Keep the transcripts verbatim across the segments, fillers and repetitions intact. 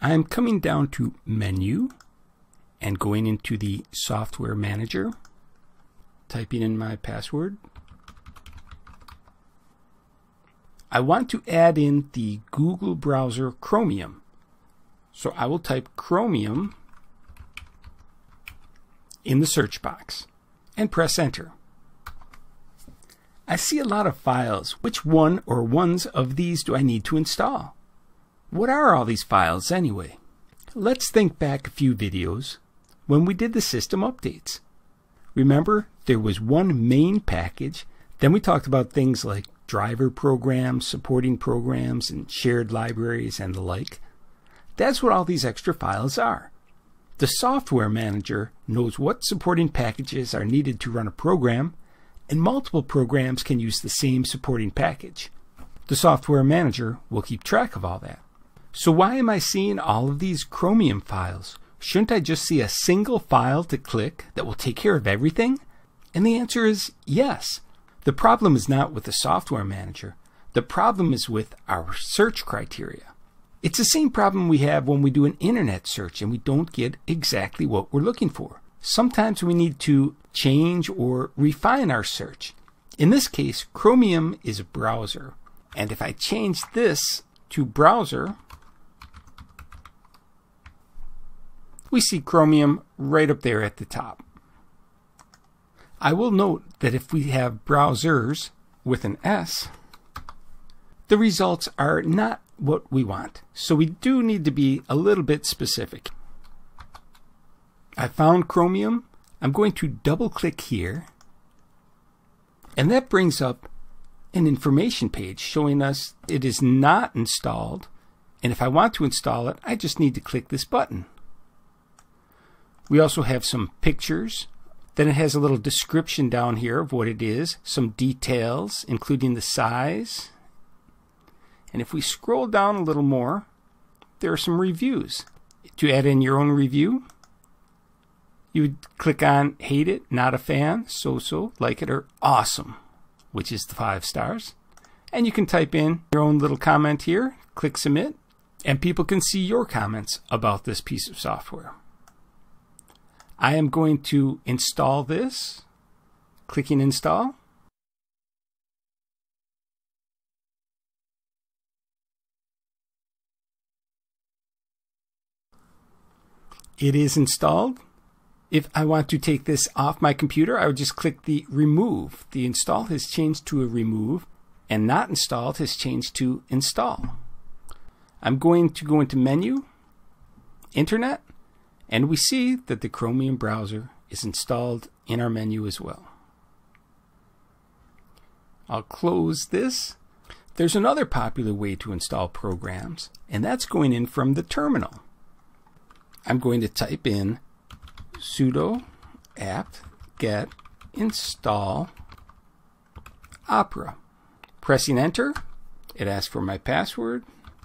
I'm coming down to Menu and going into the Software Manager, typing in my password. I want to add in the Google browser Chromium. So I will type Chromium in the search box and press enter. I see a lot of files. Which one or ones of these do I need to install? What are all these files anyway? Let's think back a few videos when we did the system updates. Remember, there was one main package, then we talked about things like driver programs, supporting programs, and shared libraries and the like. That's what all these extra files are. The software manager knows what supporting packages are needed to run a program, and multiple programs can use the same supporting package. The software manager will keep track of all that. So why am I seeing all of these Chromium files? Shouldn't I just see a single file to click that will take care of everything? And the answer is yes. The problem is not with the software manager. The problem is with our search criteria. It's the same problem we have when we do an internet search and we don't get exactly what we're looking for. Sometimes we need to change or refine our search. In this case, Chromium is a browser. And if I change this to browser, we see Chromium right up there at the top. I will note that if we have browsers with an S, the results are not what we want. So we do need to be a little bit specific. I found Chromium. I'm going to double click here, and that brings up an information page showing us it is not installed, and if I want to install it, I just need to click this button. We also have some pictures. Then it has a little description down here of what it is, some details including the size, and if we scroll down a little more, there are some reviews. To add in your own review, you would click on hate it, not a fan, so-so, like it, or awesome, which is the five stars. And you can type in your own little comment here, click submit, and people can see your comments about this piece of software. I am going to install this, clicking install. It is installed. If I want to take this off my computer, I would just click the remove. The install has changed to a remove, and not installed has changed to install. I'm going to go into menu, internet, and we see that the Chromium browser is installed in our menu as well. I'll close this. There's another popular way to install programs, and that's going in from the terminal. I'm going to type in sudo apt-get install Opera. Pressing enter, it asks for my password.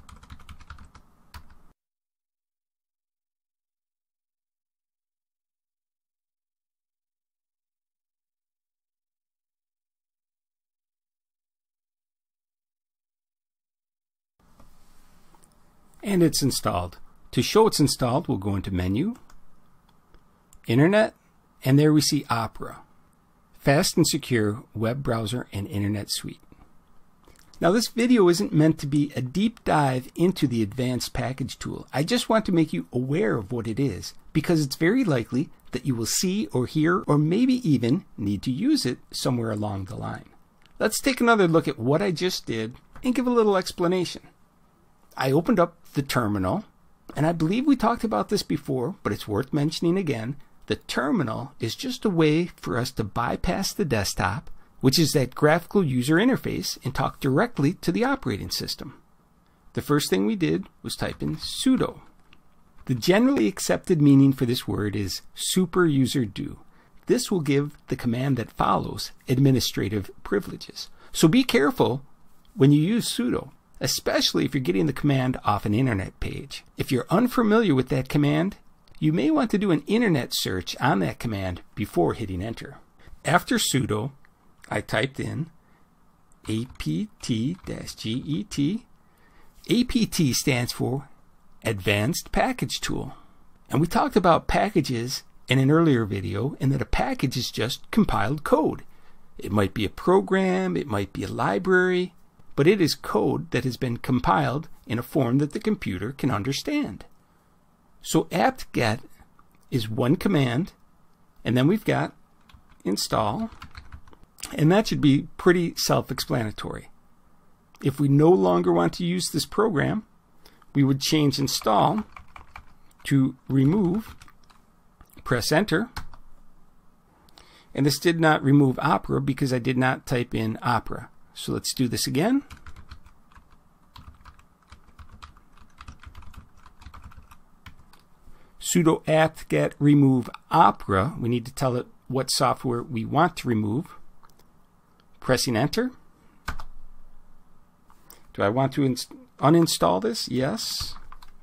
And it's installed. To show it's installed, we'll go into menu, internet, and there we see Opera. Fast and secure web browser and internet suite. Now this video isn't meant to be a deep dive into the advanced package tool. I just want to make you aware of what it is, because it's very likely that you will see or hear or maybe even need to use it somewhere along the line. Let's take another look at what I just did and give a little explanation. I opened up the terminal, and I believe we talked about this before, but it's worth mentioning again. The terminal is just a way for us to bypass the desktop, which is that graphical user interface, and talk directly to the operating system. The first thing we did was type in sudo. The generally accepted meaning for this word is super user do. This will give the command that follows administrative privileges. So be careful when you use sudo, especially if you're getting the command off an internet page. If you're unfamiliar with that command, you may want to do an internet search on that command before hitting enter. After sudo, I typed in apt-get. A P T stands for advanced package tool. And we talked about packages in an earlier video, and that a package is just compiled code. It might be a program, it might be a library, but it is code that has been compiled in a form that the computer can understand. So apt-get is one command, and then we've got install, and that should be pretty self-explanatory. If we no longer want to use this program, we would change install to remove, press enter, and this did not remove Opera because I did not type in Opera. So let's do this again. Sudo apt-get remove Opera. We need to tell it what software we want to remove. Pressing enter. Do I want to uninstall this? Yes.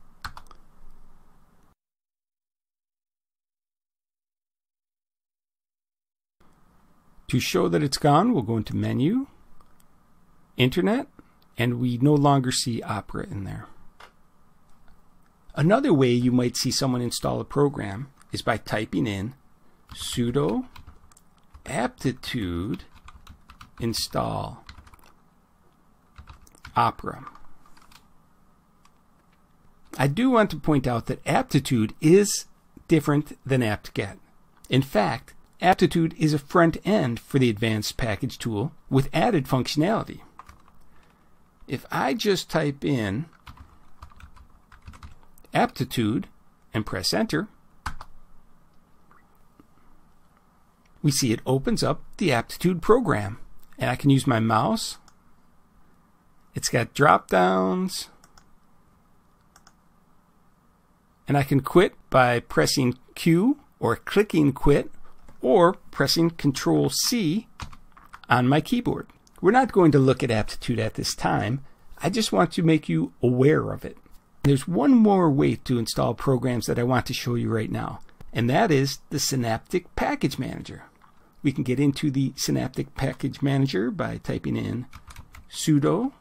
To show that it's gone, we'll go into Menu, Internet, and we no longer see Opera in there. Another way you might see someone install a program is by typing in sudo aptitude install Opera. I do want to point out that aptitude is different than apt-get. In fact, aptitude is a front end for the advanced package tool with added functionality. If I just type in aptitude and press enter, we see it opens up the aptitude program, and I can use my mouse. It's got drop downs, and I can quit by pressing Q or clicking quit or pressing control C on my keyboard. We're not going to look at aptitude at this time. I just want to make you aware of it. There's one more way to install programs that I want to show you right now, and that is the Synaptic Package Manager. We can get into the Synaptic Package Manager by typing in sudo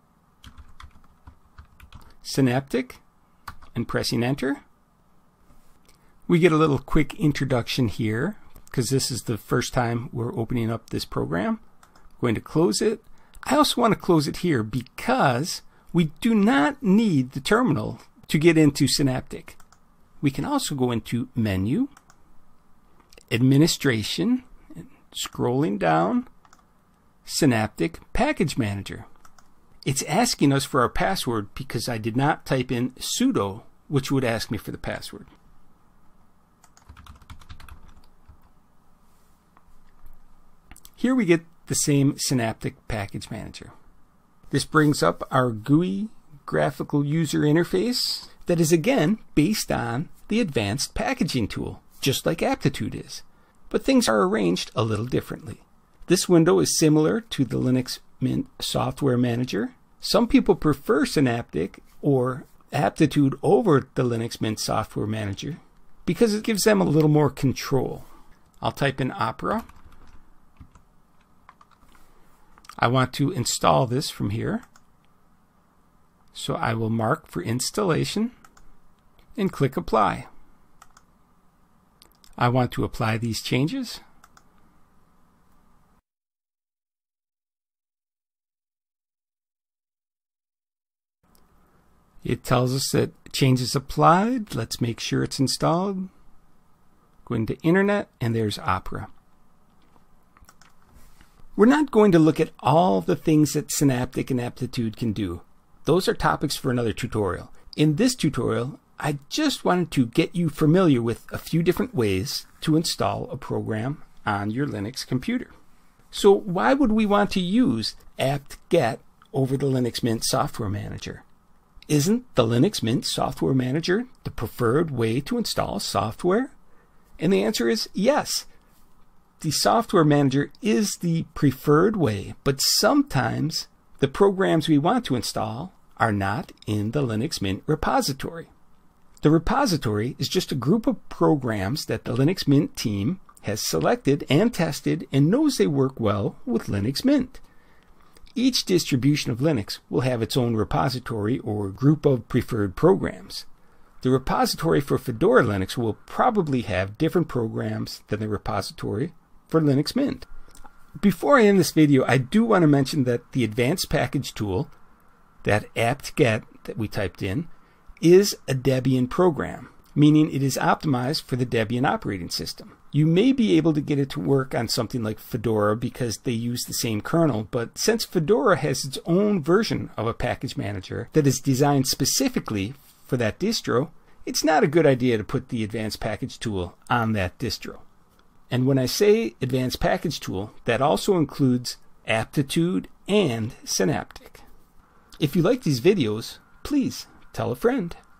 Synaptic and pressing enter. We get a little quick introduction here because this is the first time we're opening up this program. I'm going to close it. I also want to close it here because we do not need the terminal to get into Synaptic. We can also go into Menu, Administration, and scrolling down, Synaptic Package Manager. It's asking us for our password because I did not type in sudo, which would ask me for the password. Here we get the same Synaptic Package Manager. This brings up our G U I graphical user interface that is again based on the advanced packaging tool, just like aptitude is. But things are arranged a little differently. This window is similar to the Linux Mint Software Manager. Some people prefer Synaptic or aptitude over the Linux Mint Software Manager because it gives them a little more control. I'll type in Opera. I want to install this from here, so I will mark for installation and click Apply. I want to apply these changes. It tells us that changes applied. Let's make sure it's installed. Go into Internet, and there's Opera. We're not going to look at all the things that Synaptic and Aptitude can do. Those are topics for another tutorial. In this tutorial, I just wanted to get you familiar with a few different ways to install a program on your Linux computer. So why would we want to use apt-get over the Linux Mint Software Manager? Isn't the Linux Mint Software Manager the preferred way to install software? And the answer is yes. The software manager is the preferred way, but sometimes the programs we want to install are not in the Linux Mint repository. The repository is just a group of programs that the Linux Mint team has selected and tested and knows they work well with Linux Mint. Each distribution of Linux will have its own repository or group of preferred programs. The repository for Fedora Linux will probably have different programs than the repository for Linux Mint. Before I end this video, I do want to mention that the advanced package tool, that apt-get that we typed in, is a Debian program, meaning it is optimized for the Debian operating system. You may be able to get it to work on something like Fedora because they use the same kernel, but since Fedora has its own version of a package manager that is designed specifically for that distro, it's not a good idea to put the advanced package tool on that distro. And when I say advanced package tool, that also includes aptitude and Synaptic. If you like these videos, please tell a friend.